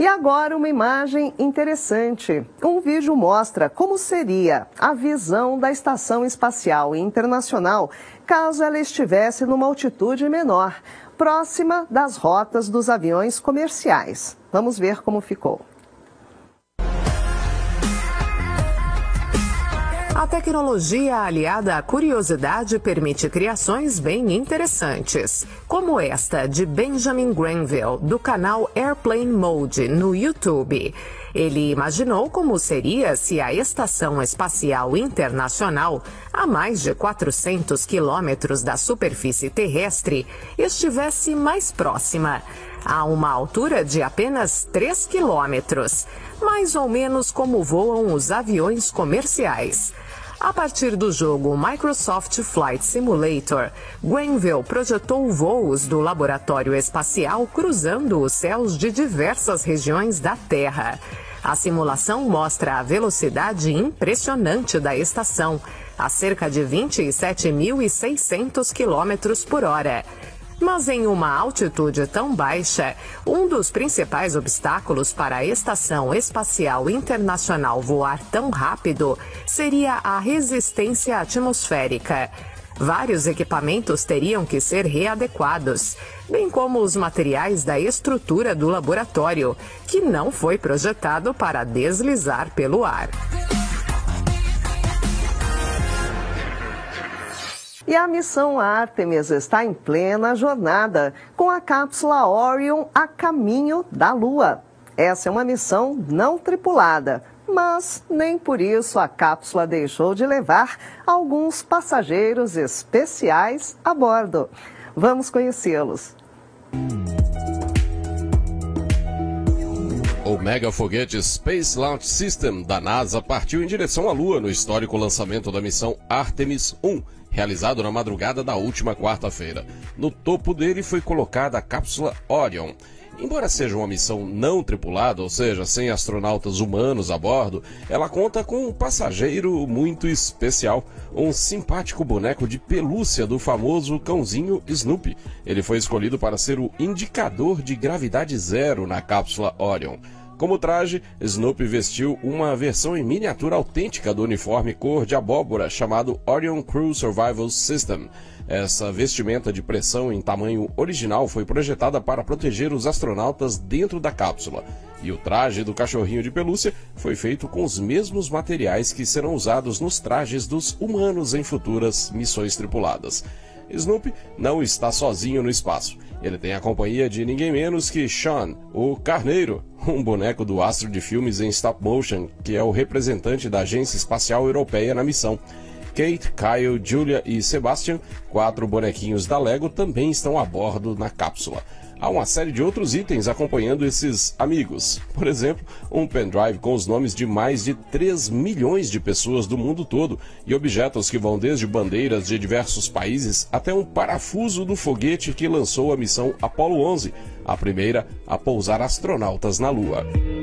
agora uma imagem interessante. Um vídeo mostra como seria a visão da Estação Espacial Internacional caso ela estivesse numa altitude menor, próxima das rotas dos aviões comerciais. Vamos ver como ficou. A tecnologia aliada à curiosidade permite criações bem interessantes, como esta de Benjamin Granville, do canal Airplane Mode no YouTube. Ele imaginou como seria se a Estação Espacial Internacional, a mais de 400 quilômetros da superfície terrestre, estivesse mais próxima, a uma altura de apenas 3 quilômetros, mais ou menos como voam os aviões comerciais. A partir do jogo Microsoft Flight Simulator, Granville projetou voos do laboratório espacial cruzando os céus de diversas regiões da Terra. A simulação mostra a velocidade impressionante da estação, a cerca de 27.600 km por hora. Mas em uma altitude tão baixa, um dos principais obstáculos para a Estação Espacial Internacional voar tão rápido seria a resistência atmosférica. Vários equipamentos teriam que ser readequados, bem como os materiais da estrutura do laboratório, que não foi projetado para deslizar pelo ar. E a missão Artemis está em plena jornada, com a cápsula Orion a caminho da Lua. Essa é uma missão não tripulada, mas nem por isso a cápsula deixou de levar alguns passageiros especiais a bordo. Vamos conhecê-los. O mega foguete Space Launch System da NASA partiu em direção à Lua no histórico lançamento da missão Artemis 1, realizado na madrugada da última quarta-feira. No topo dele foi colocada a cápsula Orion. Embora seja uma missão não tripulada, ou seja, sem astronautas humanos a bordo, ela conta com um passageiro muito especial, um simpático boneco de pelúcia do famoso cãozinho Snoopy. Ele foi escolhido para ser o indicador de gravidade zero na cápsula Orion. Como traje, Snoopy vestiu uma versão em miniatura autêntica do uniforme cor de abóbora chamado Orion Crew Survival System. Essa vestimenta de pressão em tamanho original foi projetada para proteger os astronautas dentro da cápsula. E o traje do cachorrinho de pelúcia foi feito com os mesmos materiais que serão usados nos trajes dos humanos em futuras missões tripuladas. Snoopy não está sozinho no espaço. Ele tem a companhia de ninguém menos que Sean, o Carneiro, um boneco do astro de filmes em stop motion, que é o representante da Agência Espacial Europeia na missão. Kate, Kyle, Julia e Sebastian, 4 bonequinhos da Lego, também estão a bordo na cápsula. Há uma série de outros itens acompanhando esses amigos. Por exemplo, um pendrive com os nomes de mais de 3 milhões de pessoas do mundo todo e objetos que vão desde bandeiras de diversos países até um parafuso do foguete que lançou a missão Apollo 11, a primeira a pousar astronautas na Lua.